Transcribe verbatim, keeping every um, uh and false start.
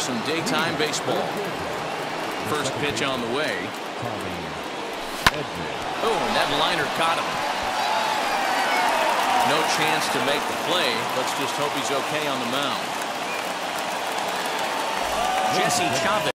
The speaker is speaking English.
some daytime baseball. First pitch on the way. Oh, and that liner caught him. No chance to make the play. Let's just hope he's okay on the mound. Jesse Chavez.